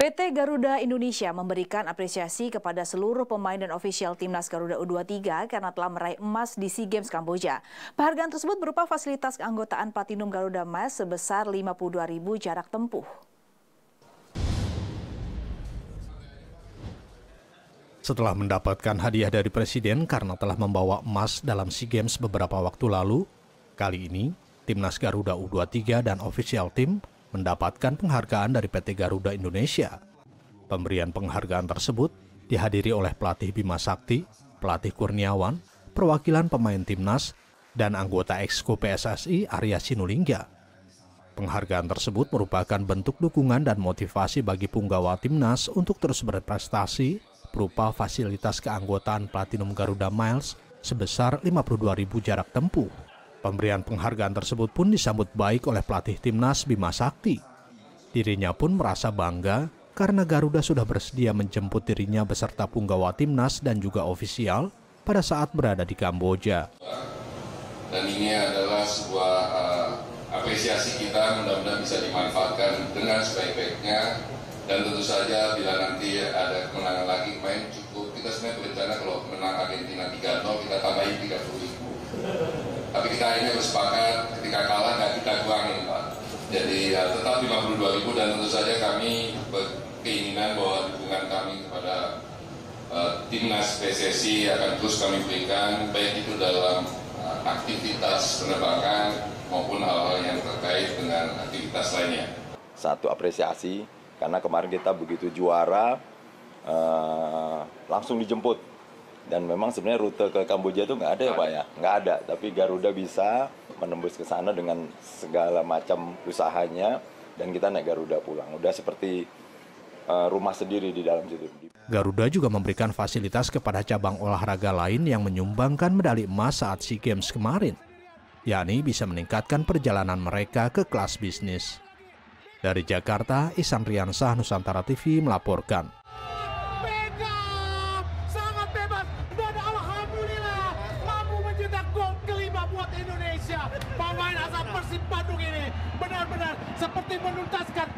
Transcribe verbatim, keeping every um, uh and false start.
P T Garuda Indonesia memberikan apresiasi kepada seluruh pemain dan ofisial timnas Garuda U dua puluh tiga karena telah meraih emas di SEA Games Kamboja. Penghargaan tersebut berupa fasilitas keanggotaan Platinum Garuda Miles sebesar lima puluh dua ribu jarak tempuh. Setelah mendapatkan hadiah dari Presiden karena telah membawa emas dalam SEA Games beberapa waktu lalu, kali ini timnas Garuda U dua puluh tiga dan official tim mendapatkan penghargaan dari P T Garuda Indonesia. Pemberian penghargaan tersebut dihadiri oleh pelatih Bima Sakti, pelatih Kurniawan, perwakilan pemain timnas, dan anggota Exco P S S I Arya Sinulinga. Penghargaan tersebut merupakan bentuk dukungan dan motivasi bagi punggawa timnas untuk terus berprestasi berupa fasilitas keanggotaan Platinum Garuda Miles sebesar lima puluh dua ribu jarak tempuh. Pemberian penghargaan tersebut pun disambut baik oleh pelatih timnas Bima Sakti. Dirinya pun merasa bangga karena Garuda sudah bersedia menjemput dirinya beserta punggawa timnas dan juga ofisial pada saat berada di Kamboja. Dan ini adalah sebuah uh, apresiasi kita, mudah-mudahan bisa dimanfaatkan dengan sebaik-baiknya. Dan tentu saja bila nanti ada kemenangan lagi, main cukup. Kita sebenarnya berencana kalau menang Argentina tiga nol, kita tambahin tiga puluh ribu. Tapi kita ini bersepakat ketika kalah nggak kita kurangin, Pak. Jadi ya, tetap lima puluh dua ribu dan tentu saja kami berkeinginan bahwa dukungan kami kepada uh, timnas P S S I akan terus kami berikan, baik itu dalam uh, aktivitas penerbangan maupun hal-hal yang terkait dengan aktivitas lainnya. Satu apresiasi karena kemarin kita begitu juara uh, langsung dijemput. Dan memang sebenarnya rute ke Kamboja itu nggak ada ya Pak ya, nggak ada. Tapi Garuda bisa menembus ke sana dengan segala macam usahanya dan kita naik Garuda pulang. Udah seperti uh, rumah sendiri di dalam situ. Garuda juga memberikan fasilitas kepada cabang olahraga lain yang menyumbangkan medali emas saat SEA Games kemarin, yakni bisa meningkatkan perjalanan mereka ke kelas bisnis. Dari Jakarta, Ihsan Riansah, Nusantara T V melaporkan. Indonesia, pemain asal Persib Bandung ini benar-benar seperti menuntaskan